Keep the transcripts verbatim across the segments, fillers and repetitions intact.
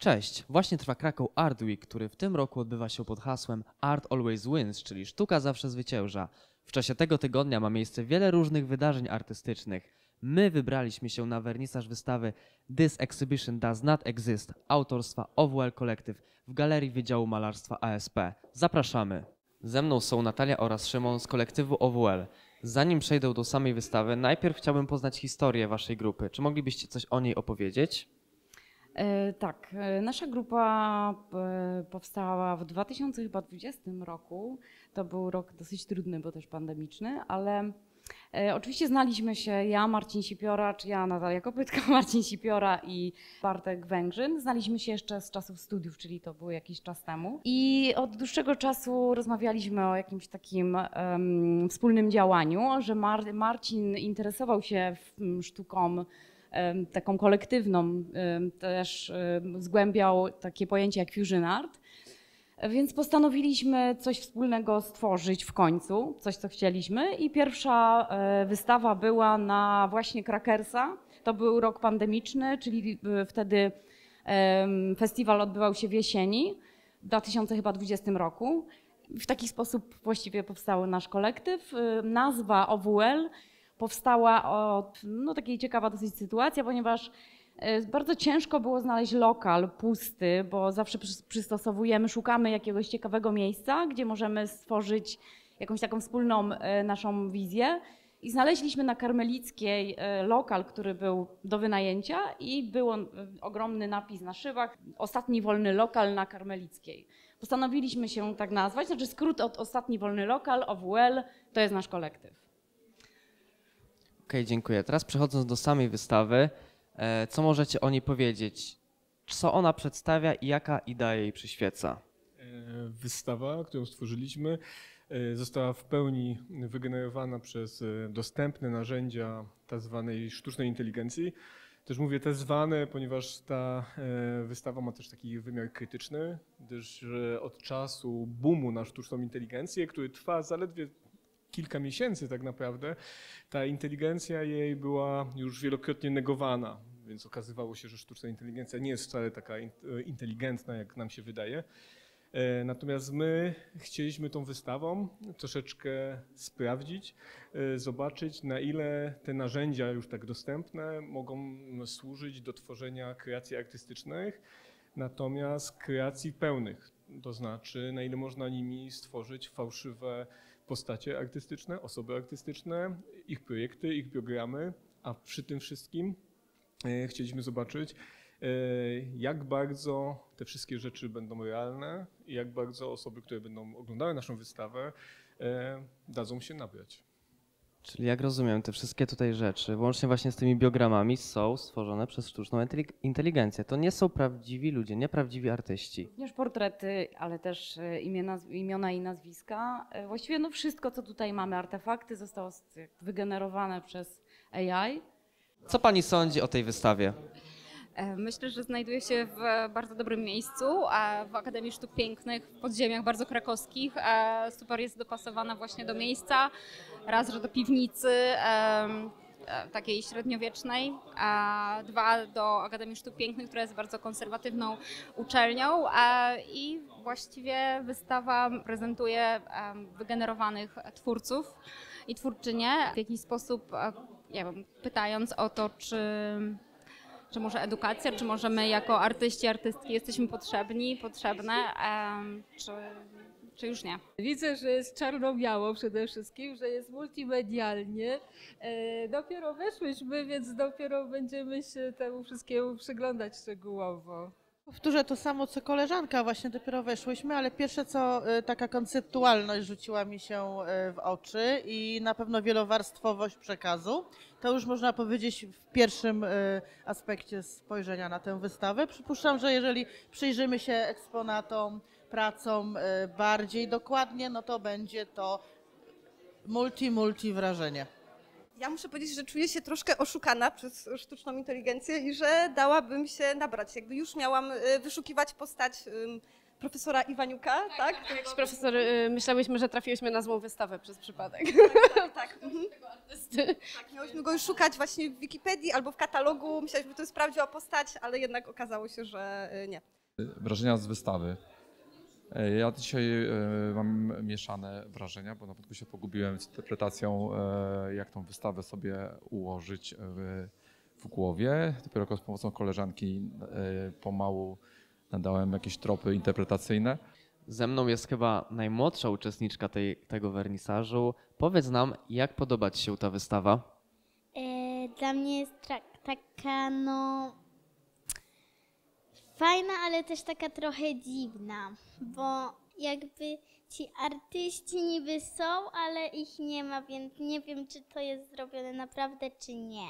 Cześć, właśnie trwa Kraków Art Week, który w tym roku odbywa się pod hasłem Art Always Wins, czyli sztuka zawsze zwycięża. W czasie tego tygodnia ma miejsce wiele różnych wydarzeń artystycznych. My wybraliśmy się na wernisaż wystawy This Exhibition Does Not Exist autorstwa O W L Collective w Galerii Wydziału Malarstwa A S P. Zapraszamy! Ze mną są Natalia oraz Szymon z kolektywu O W L. Zanim przejdę do samej wystawy, najpierw chciałbym poznać historię waszej grupy. Czy moglibyście coś o niej opowiedzieć? E, tak, e, nasza grupa e, powstała w dwa tysiące dwudziestym roku. To był rok dosyć trudny, bo też pandemiczny, ale e, oczywiście znaliśmy się ja, Marcin Sipiora, czy ja, Natalia Kopytka, Marcin Sipiora i Bartek Węgrzyn. Znaliśmy się jeszcze z czasów studiów, czyli to było jakiś czas temu. I od dłuższego czasu rozmawialiśmy o jakimś takim um, wspólnym działaniu, że Mar- Marcin interesował się w, sztuką taką kolektywną, też zgłębiał takie pojęcie jak fusion art, więc postanowiliśmy coś wspólnego stworzyć w końcu, coś co chcieliśmy i pierwsza wystawa była na właśnie Krakersa. To był rok pandemiczny, czyli wtedy festiwal odbywał się w jesieni w dwa tysiące dwudziestym roku. W taki sposób właściwie powstał nasz kolektyw. Nazwa O W L powstała od no, takiej ciekawa dosyć sytuacja, ponieważ bardzo ciężko było znaleźć lokal pusty, bo zawsze przystosowujemy, szukamy jakiegoś ciekawego miejsca, gdzie możemy stworzyć jakąś taką wspólną naszą wizję. I znaleźliśmy na Karmelickiej lokal, który był do wynajęcia i był ogromny napis na szybach: ostatni wolny lokal na Karmelickiej. Postanowiliśmy się tak nazwać, znaczy skrót od ostatni wolny lokal, O W L, to jest nasz kolektyw. Okej, dziękuję. Teraz przechodząc do samej wystawy, co możecie o niej powiedzieć? Co ona przedstawia i jaka idea jej przyświeca? Wystawa, którą stworzyliśmy, została w pełni wygenerowana przez dostępne narzędzia tak zwanej sztucznej inteligencji. Też mówię te zwane, ponieważ ta wystawa ma też taki wymiar krytyczny, gdyż od czasu boomu na sztuczną inteligencję, który trwa zaledwie kilka miesięcy tak naprawdę, ta inteligencja jej była już wielokrotnie negowana, więc okazywało się, że sztuczna inteligencja nie jest wcale taka inteligentna, jak nam się wydaje. Natomiast my chcieliśmy tą wystawą troszeczkę sprawdzić, zobaczyć, na ile te narzędzia już tak dostępne mogą służyć do tworzenia kreacji artystycznych, natomiast kreacji pełnych, to znaczy na ile można nimi stworzyć fałszywe postacie artystyczne, osoby artystyczne, ich projekty, ich biogramy, a przy tym wszystkim chcieliśmy zobaczyć, jak bardzo te wszystkie rzeczy będą realne i jak bardzo osoby, które będą oglądały naszą wystawę, dadzą się nabrać. Czyli jak rozumiem, te wszystkie tutaj rzeczy, łącznie właśnie z tymi biogramami, są stworzone przez sztuczną inteligencję. To nie są prawdziwi ludzie, nieprawdziwi artyści. Również portrety, ale też imiona, imiona i nazwiska. Właściwie no wszystko, co tutaj mamy, artefakty, zostało wygenerowane przez A I. Co pani sądzi o tej wystawie? Myślę, że znajduje się w bardzo dobrym miejscu, w Akademii Sztuk Pięknych, w podziemiach bardzo krakowskich. Super jest dopasowana właśnie do miejsca, raz, że do piwnicy takiej średniowiecznej, a dwa do Akademii Sztuk Pięknych, która jest bardzo konserwatywną uczelnią i właściwie wystawa prezentuje wygenerowanych twórców i twórczynie w jakiś sposób, ja wiem, pytając o to, czy Czy może edukacja, czy może my jako artyści, artystki jesteśmy potrzebni, potrzebne, um, czy, czy już nie? Widzę, że jest czarno-biało przede wszystkim, że jest multimedialnie. E, dopiero weszłyśmy, więc dopiero będziemy się temu wszystkiemu przyglądać szczegółowo. Powtórzę to samo co koleżanka, właśnie dopiero weszłyśmy, ale pierwsze co taka konceptualność rzuciła mi się w oczy i na pewno wielowarstwowość przekazu. To już można powiedzieć w pierwszym aspekcie spojrzenia na tę wystawę. Przypuszczam, że jeżeli przyjrzymy się eksponatom, pracom bardziej dokładnie, no to będzie to multi, multi wrażenie. Ja muszę powiedzieć, że czuję się troszkę oszukana przez sztuczną inteligencję i że dałabym się nabrać. Jakby już miałam wyszukiwać postać profesora Iwaniuka, tak? Tak, jakiś profesor, myślałyśmy, że trafiłyśmy na złą wystawę przez przypadek. Tak, tak, tak. Mhm. Tego artysty. Tak, miałyśmy go już szukać właśnie w Wikipedii albo w katalogu. Myśleliśmy, że to jest prawdziwa postać, ale jednak okazało się, że nie. Wrażenia z wystawy. E, Ja dzisiaj e, mam mieszane wrażenia, bo na początku się pogubiłem z interpretacją, e, jak tą wystawę sobie ułożyć w, w głowie. Dopiero z pomocą koleżanki e, pomału nadałem jakieś tropy interpretacyjne. Ze mną jest chyba najmłodsza uczestniczka tej, tego wernisażu. Powiedz nam, jak podoba Ci się ta wystawa? E, Dla mnie jest tra- taka, no, fajna, ale też taka trochę dziwna, bo jakby ci artyści niby są, ale ich nie ma, więc nie wiem, czy to jest zrobione naprawdę, czy nie.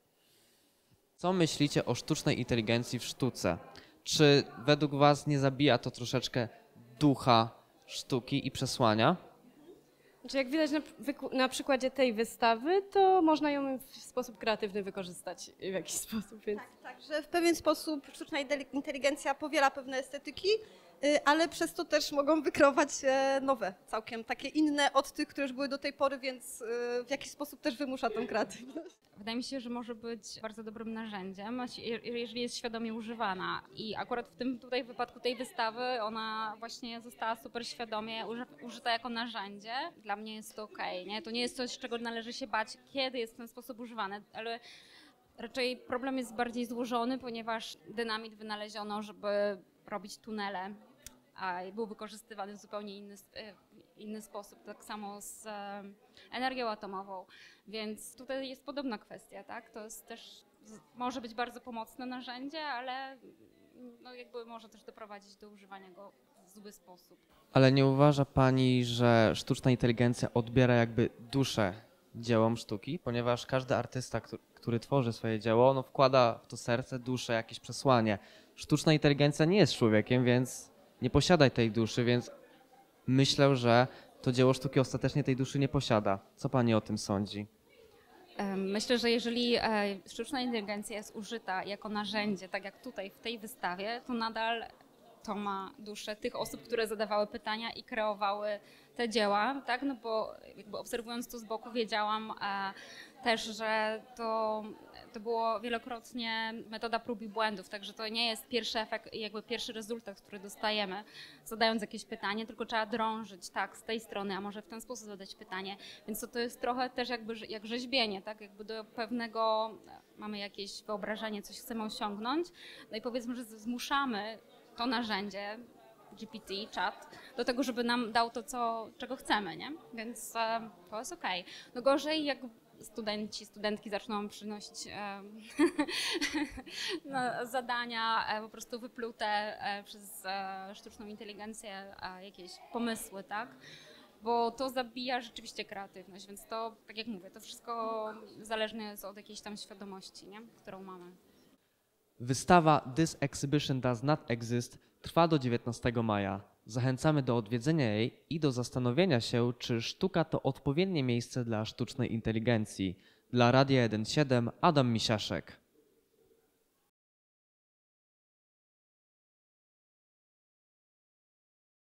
Co myślicie o sztucznej inteligencji w sztuce? Czy według Was nie zabija to troszeczkę ducha sztuki i przesłania? Znaczy, jak widać na, wyku- na przykładzie tej wystawy, to można ją w sposób kreatywny wykorzystać w jakiś sposób, więc Tak, że w pewien sposób sztuczna inteli- inteligencja powiela pewne estetyki, y, ale przez to też mogą wykreować e, nowe, całkiem takie inne od tych, które już były do tej pory, więc y, w jakiś sposób też wymusza tą kreatywność. Wydaje mi się, że może być bardzo dobrym narzędziem, je- jeżeli jest świadomie używana. I akurat w tym tutaj wypadku tej wystawy ona właśnie została super świadomie uży- użyta jako narzędzie. Dla mnie jest to okej, nie? To nie jest coś, czego należy się bać, kiedy jest w ten sposób używane, ale raczej problem jest bardziej złożony, ponieważ dynamit wynaleziono, żeby robić tunele, a był wykorzystywany w zupełnie inny, sp- e, inny sposób, tak samo z e, energią atomową, więc tutaj jest podobna kwestia, tak? To jest też, z- może być bardzo pomocne narzędzie, ale no jakby może też doprowadzić do używania go w zły sposób. Ale nie uważa Pani, że sztuczna inteligencja odbiera jakby duszę dziełom sztuki? Ponieważ każdy artysta, który, który tworzy swoje dzieło, no wkłada w to serce, duszę, jakieś przesłanie. Sztuczna inteligencja nie jest człowiekiem, więc nie posiada tej duszy, więc myślę, że to dzieło sztuki ostatecznie tej duszy nie posiada. Co Pani o tym sądzi? Em, Myślę, że jeżeli e, sztuczna inteligencja jest użyta jako narzędzie, tak jak tutaj w tej wystawie, to nadal to ma duszę tych osób, które zadawały pytania i kreowały te dzieła, tak? No bo jakby obserwując to z boku wiedziałam e, też, że to, to było wielokrotnie metoda prób i błędów, także to nie jest pierwszy efekt, jakby pierwszy rezultat, który dostajemy, zadając jakieś pytanie, tylko trzeba drążyć, tak, z tej strony, a może w ten sposób zadać pytanie, więc to, to jest trochę też jakby rze- jak rzeźbienie, tak, jakby do pewnego, mamy jakieś wyobrażenie, coś chcemy osiągnąć, no i powiedzmy, że zmuszamy to narzędzie, G P T, czat, do tego, żeby nam dał to, co, czego chcemy, nie? Więc e, to jest okej. No gorzej, jak studenci, studentki zaczną przynosić e, no, zadania e, po prostu wyplute e, przez e, sztuczną inteligencję, e, jakieś pomysły, tak? Bo to zabija rzeczywiście kreatywność, więc to, tak jak mówię, to wszystko zależne jest od jakiejś tam świadomości, nie? Którą mamy. Wystawa This Exhibition Does Not Exist trwa do dziewiętnastego maja. Zachęcamy do odwiedzenia jej i do zastanowienia się, czy sztuka to odpowiednie miejsce dla sztucznej inteligencji. Dla Radia jeden siedem Adam Misiaszek.